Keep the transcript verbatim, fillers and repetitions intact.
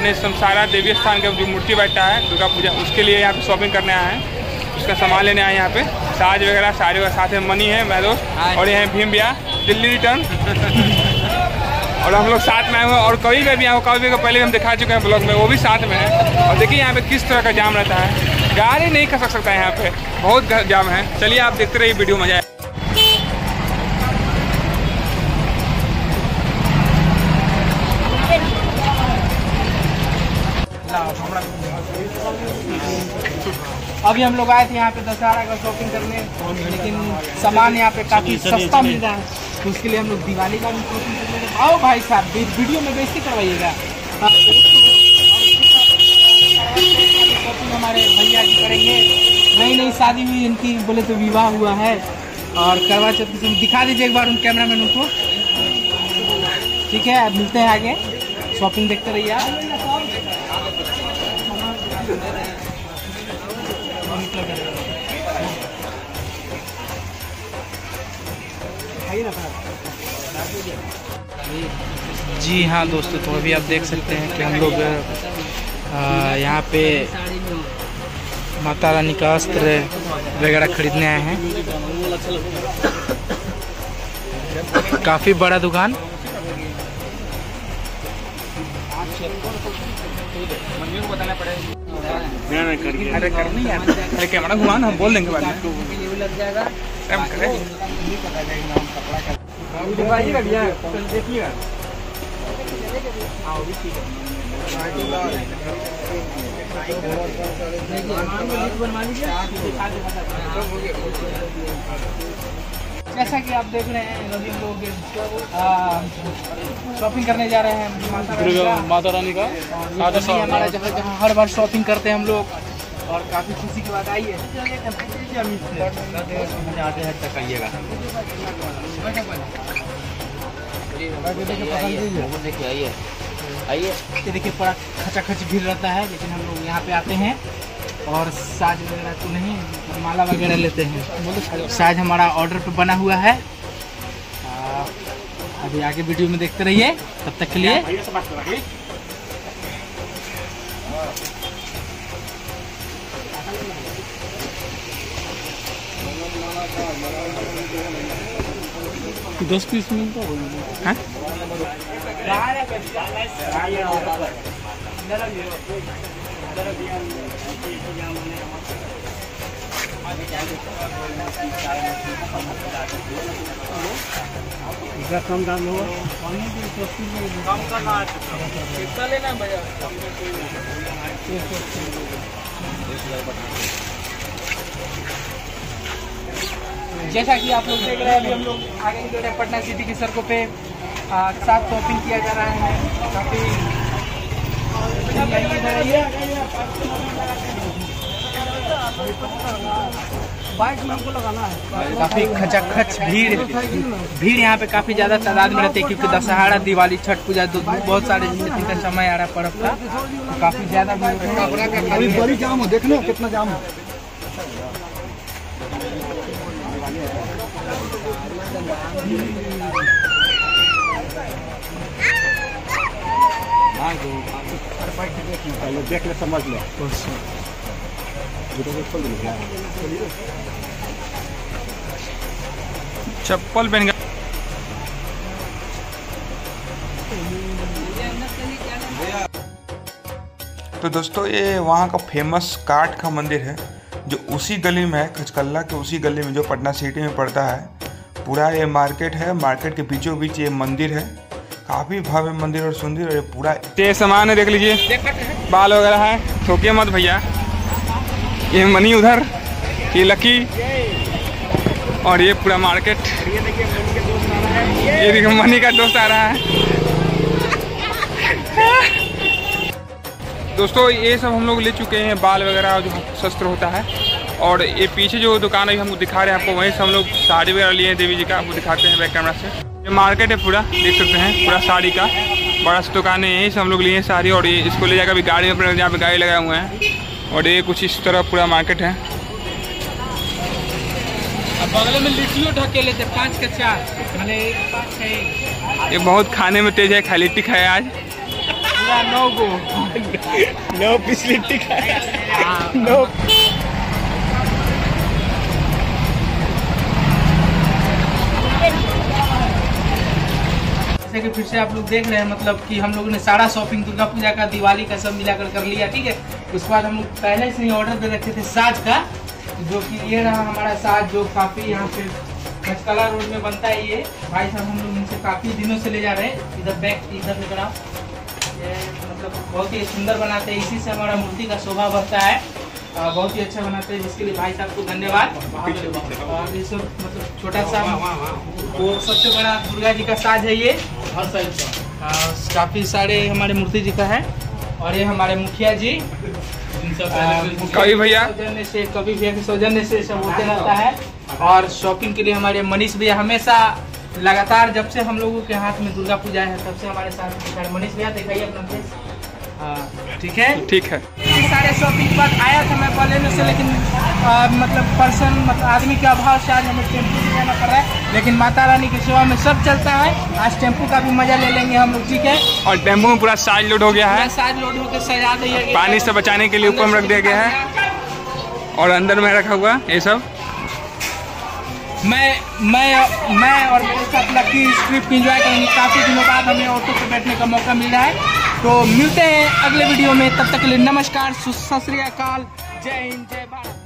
अपने सारा देवी स्थान का जो मूर्ति बैठता है दुर्गा पूजा, उसके लिए यहाँ पे शॉपिंग करने आए हैं, उसका सामान लेने आए हैं यहाँ पे, साज वगैरह सारे वगैरह, साथ में मनी है मेरा दोस्त, और ये है भीम भैया दिल्ली रिटर्न और हम लोग साथ में आए हुए और कभी भी आए कभी भी पहले हम दिखा चुके हैं ब्लॉग में, वो भी साथ में है। और देखिए यहाँ पे किस तरह का जाम रहता है, गाड़ी नहीं खसक सकता है यहाँ पे, बहुत जाम है। चलिए आप देखते रहिए वीडियो, मजा आए। अभी हम लोग आए थे यहाँ पे दशहरा का शॉपिंग करने, लेकिन सामान यहाँ पे काफी सस्ता मिल रहा है, तो उसके लिए हम लोग दिवाली का भी शॉपिंग करने। आओ भाई साहब वीडियो में बेइज्जती करवाइएगा। शॉपिंग हमारे भैया जी करेंगे, नई नई शादी हुई इनकी, बोले तो विवाह हुआ है, और करवा चौथ की दिखा दीजिए एक बार उन कैमरा मैन को। ठीक है, अब मिलते हैं आगे, शॉपिंग देखते रहिए आप। जी हाँ दोस्तों, तो अभी आप देख सकते हैं कि हम लोग यहाँ पे माता रानी का अस्त्र वगैरह खरीदने आए हैं। काफ़ी बड़ा दुकान। बताना पड़ेगा, अरे कर नहीं यार, अरे कैमरा घुमा ना, हम बोल देंगे बाद में लग जाएगा। देखिएगा जैसा कि आप देख रहे हैं, अभी हम लोग शॉपिंग करने जा रहे हैं माता रानी का। हमारा जहाँ जहाँ हर बार शॉपिंग करते हैं हम लोग, और काफ़ी खुशी की बात आई है। आते हैं तक आइएगा, देखिए आइए आइए। ये देखिए बड़ा खचाखच भीड़ रहता है, लेकिन हम लोग यहाँ पे आते हैं और साज वगैरह तो नहीं, माला वगैरह लेते हैं। साज हमारा ऑर्डर पे बना हुआ है। आ, अभी आगे वीडियो में देखते रहिए, तब तक के लिए दस पीस मिलता है। कम दाम हो, कम करना कितना लेना है भैया? जैसा कि आप लोग देख रहे हैं, अभी हम लोग आगे निकल रहे हैं पटना सिटी की सड़कों पे, साथ शॉपिंग किया जा रहा है। काफ़ी बाइक में हमको लगाना है। काफ़ी खचाखच भीड़ भीड़ यहाँ पे काफ़ी ज़्यादा तादाद में रहती है, क्योंकि दशहरा, दिवाली, छठ पूजा, बहुत सारे दिन का समय आ रहा है पर्व का, तो काफ़ी ज़्यादा भीड़। बड़ी जाम हो, देख लो कितना जाम हो। देख ले, समझ ले। चप्पल पहन गया। तो दोस्तों, ये वहाँ का फेमस काठ का मंदिर है, जो उसी गली में है, खचकल्ला के उसी गली में, जो पटना सिटी में पड़ता है। पूरा ये मार्केट है, मार्केट के बीचों बीच ये मंदिर है। काफ़ी भव्य मंदिर और सुंदर, और ये पूरा ये सामान है, देख लीजिए, बाल वगैरह है, ठोकिए मत भैया। ये मनी उधर, ये लकी, और ये पूरा मार्केट। ये देखिए मनी का दोस्त आ रहा है। दोस्तों, ये सब हम लोग ले चुके हैं, बाल वगैरह जो शस्त्र होता है। और ये पीछे जो दुकान है हम दिखा रहे हैं आपको, वहीं से हम लोग साड़ी वगैरह लिए हैं देवी जी का, आपको दिखाते हैं बैक कैमरा से। ये मार्केट है पूरा, देख सकते हैं, पूरा साड़ी का बड़ा सा दुकान है, यहीं से हम लोग लिए हैं साड़ी। और ये इसको ले जाकर अभी गाड़ी में, जहाँ पे गाड़ी लगाए हुए हैं, और ये कुछ इस तरह पूरा मार्केट है। बगल में लिट्टियों ढके लेते पाँच का चार, ये बहुत खाने में तेज है, खाली लिट्टी खाए आज। पूरा नौ गो नो पिछली टिका नो। जैसे कि फिर से आप लोग देख रहे हैं, मतलब कि हम लोगों ने सारा शॉपिंग दुर्गा पूजा का, दिवाली का सब मिलाकर कर लिया, ठीक है। उसके बाद हम लोग पहले से ही ऑर्डर दे रखे थे साज का, जो कि ये रहा हमारा साज, जो काफ़ी यहाँ पे खचकला रोड में बनता है। ये भाई साहब हम लोग इनसे काफ़ी दिनों से ले जा रहे हैं। इधर बैग इधर से बनाओ, ये मतलब बहुत ही सुंदर बनाते हैं, इसी से हमारा मूर्ति का शोभा बढ़ता है। आ, बहुत ही अच्छा बनाते हैं, जिसके लिए भाई साहब को धन्यवाद। और ये सब मतलब छोटा सा वो सबसे बड़ा दुर्गा जी का साज है ये, काफ़ी सारे हमारे मूर्ति जी का है। और ये हमारे मुखिया जी कवि भैया सौजन्य से कवि भैया के सौजन्य से सब होते रहता है। और शॉपिंग के लिए हमारे मनीष भैया हमेशा लगातार, जब से हम लोगों के हाथ में दुर्गा पूजा है तब से हमारे साथ। मनीष भैया दिखाइए अपना फेस। हाँ ठीक है ठीक है। सारे शॉपिंग के बाद आया था मैं बलेनो से, लेकिन आ, मतलब पर्सन मतलब आदमी के अभाव से आज हमें टेम्पू से जाना पड़ रहा है, लेकिन माता रानी की सेवा में सब चलता है। आज टेम्पू का भी मजा ले लेंगे हम लोग, ठीक है। और टेम्पू में पूरा साज लोड हो गया है, साज लोड होकर सजा दिया गया, पानी से बचाने के लिए ऊपर में रख दिया गया है, और अंदर में रखा हुआ ये सब। मैं मैं मैं और मेरे साथ लकी इस ट्रिप की एंजॉय करेंगे। काफ़ी दिनों बाद हमें ऑटो पे बैठने का मौका मिल रहा है। तो मिलते हैं अगले वीडियो में, तब तक के लिए नमस्कार, सत श्री अकाल, जय हिंद, जय भारत।